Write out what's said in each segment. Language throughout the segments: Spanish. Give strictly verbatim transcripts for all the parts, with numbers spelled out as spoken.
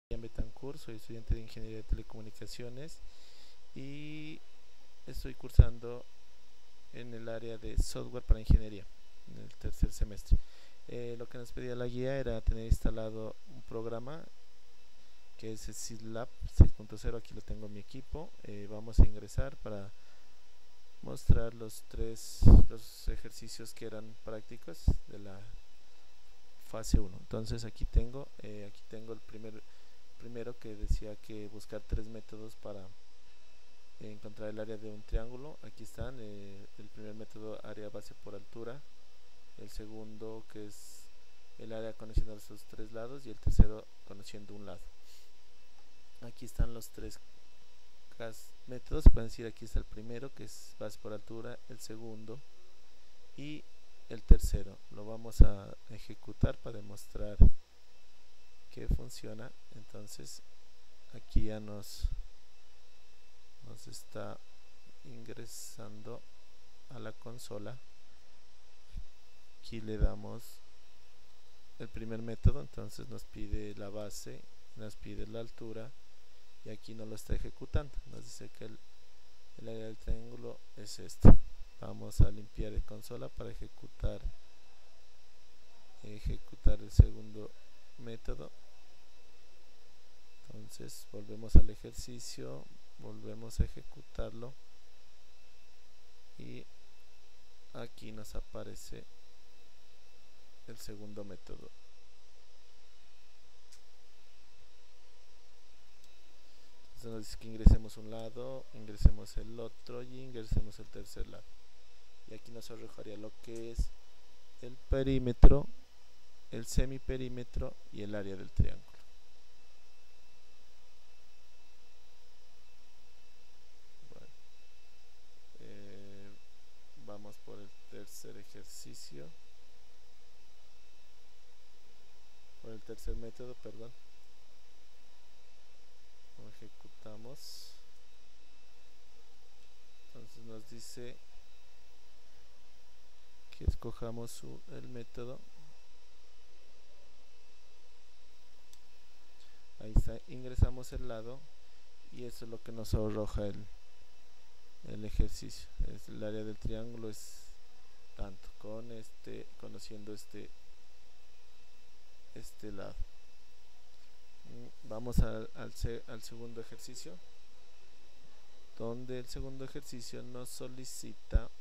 Betancourt, soy estudiante de Ingeniería de Telecomunicaciones y estoy cursando en el área de software para ingeniería en el tercer semestre. Eh, lo que nos pedía la guía era tener instalado un programa que es SysLab seis punto cero. Aquí lo tengo en mi equipo. Eh, vamos a ingresar para mostrar los tres los ejercicios que eran prácticos de la fase uno. Entonces aquí tengo eh, aquí tengo el primer primero que decía que buscar tres métodos para encontrar el área de un triángulo. Aquí están. Eh, el primer método, área base por altura; el segundo, que es el área conociendo esos tres lados; y el tercero, conociendo un lado. Aquí están los tres métodos. Se pueden decir, aquí está el primero, que es base por altura; el segundo y el tercero. Lo vamos a ejecutar para demostrar que funciona. Entonces aquí ya nos nos está ingresando a la consola. Aquí le damos el primer método, entonces nos pide la base, nos pide la altura, y aquí no lo está ejecutando. Nos dice que el, el área del triángulo es este. Vamos a limpiar el consola para ejecutar ejecutar el segundo método. Entonces volvemos al ejercicio, volvemos a ejecutarlo y aquí nos aparece el segundo método. Entonces nos dice que ingresemos un lado, ingresemos el otro y ingresemos el tercer lado. Y aquí nos arrojaría lo que es el perímetro, el semiperímetro y el área del triángulo. Bueno, eh, vamos por el tercer ejercicio, por el tercer método, perdón. Lo ejecutamos. Entonces nos dice que escojamos su, el método. Ahí está, ingresamos el lado y eso es lo que nos arroja el, el ejercicio. Es el área del triángulo es tanto, con este, conociendo este este lado. Vamos al, al, al segundo ejercicio, donde el segundo ejercicio nos solicita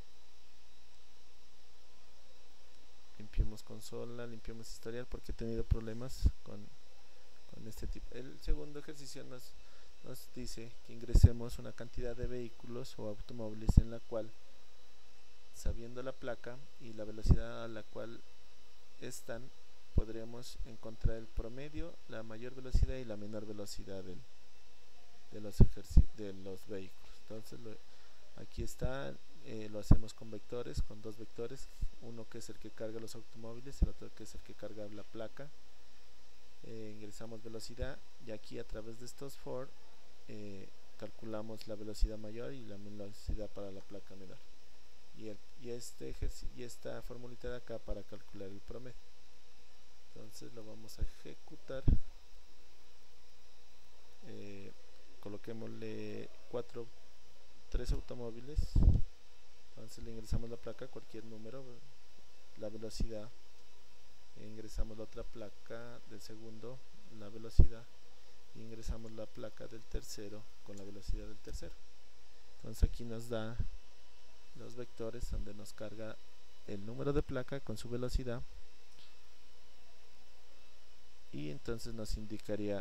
limpiemos consola, limpiemos historial, porque he tenido problemas con, con este tipo. El segundo ejercicio nos, nos dice que ingresemos una cantidad de vehículos o automóviles en la cual, sabiendo la placa y la velocidad a la cual están, podríamos encontrar el promedio, la mayor velocidad y la menor velocidad del, de, los de los vehículos. Entonces lo, aquí está, eh, lo hacemos con vectores, con dos vectores, uno que es el que carga los automóviles, el otro que es el que carga la placa. Eh, ingresamos velocidad y aquí a través de estos for eh, calculamos la velocidad mayor y la velocidad para la placa menor, y, el, y, este y esta formulita de acá para calcular el promedio. Entonces lo vamos a ejecutar. Eh, coloquémosle cuatro, tres automóviles. Entonces le ingresamos la placa, cualquier número, la velocidad. E ingresamos la otra placa del segundo, la velocidad. E ingresamos la placa del tercero con la velocidad del tercero. Entonces aquí nos da los vectores donde nos carga el número de placa con su velocidad. Y entonces nos indicaría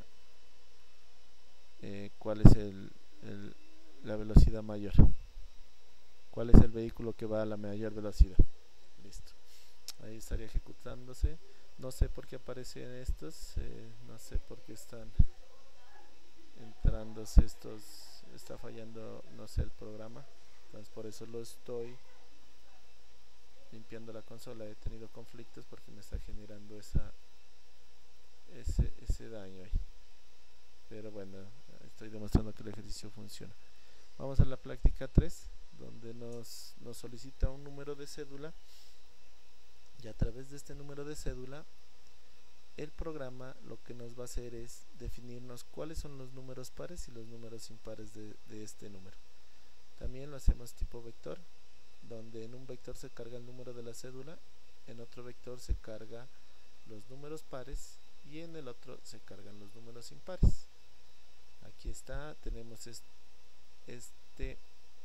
eh, cuál es el, el, la velocidad mayor, cuál es el vehículo que va a la mayor velocidad. Listo, ahí estaría ejecutándose. No sé por qué aparecen estos, eh, no sé por qué están entrándose estos, está fallando, no sé, el programa. Entonces por eso lo estoy limpiando la consola. He tenido conflictos porque me está generando esa Ese, ese daño ahí, pero bueno, estoy demostrando que el ejercicio funciona. Vamos a la práctica tres, donde nos, nos solicita un número de cédula, y a través de este número de cédula el programa lo que nos va a hacer es definirnos cuáles son los números pares y los números impares de, de este número. También lo hacemos tipo vector, donde en un vector se carga el número de la cédula, en otro vector se carga los números pares y en el otro se cargan los números impares. Aquí está, tenemos este, este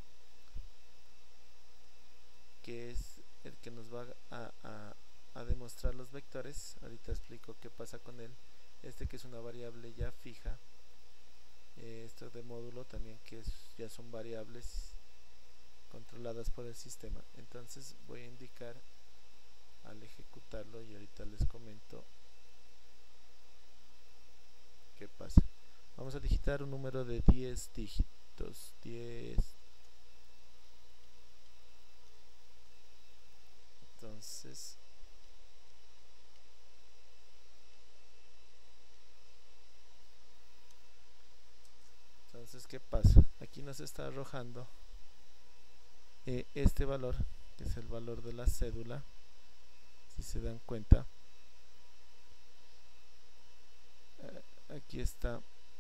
que es el que nos va a, a, a demostrar los vectores. Ahorita explico qué pasa con él. Este que es una variable ya fija, eh, esto de módulo también, que es, ya son variables controladas por el sistema. Entonces voy a indicar al ejecutarlo y ahorita les comento qué pasa. Vamos a digitar un número de diez dígitos, diez. Entonces entonces qué pasa, aquí nos está arrojando eh, este valor, que es el valor de la cédula. Si se dan cuenta, eh, aquí está.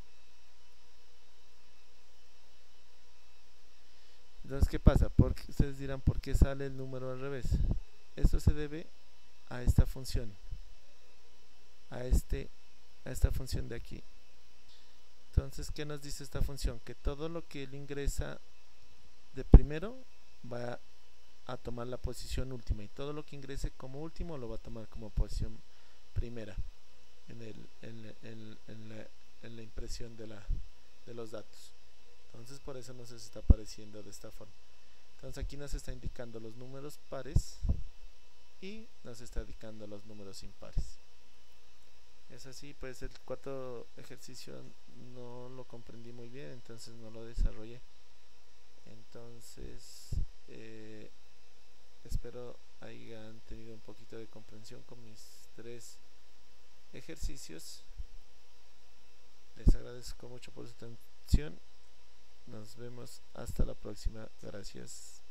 Entonces, ¿qué pasa? Porque ustedes dirán, ¿por qué sale el número al revés? Esto se debe a esta función, a este a esta función de aquí. Entonces, ¿qué nos dice esta función? Que todo lo que él ingresa de primero va a tomar la posición última, y todo lo que ingrese como último lo va a tomar como posición primera en, el, en, en, en, la, en la impresión de, la, de los datos. Entonces, por eso nos está apareciendo de esta forma. Entonces, aquí nos está indicando los números pares y nos está indicando los números impares. Es así, pues el cuarto ejercicio no lo comprendí muy bien, entonces no lo desarrollé. Entonces eh, espero hayan tenido un poquito de comprensión con mis tres ejercicios. Les agradezco mucho por su atención. Nos vemos hasta la próxima. Gracias.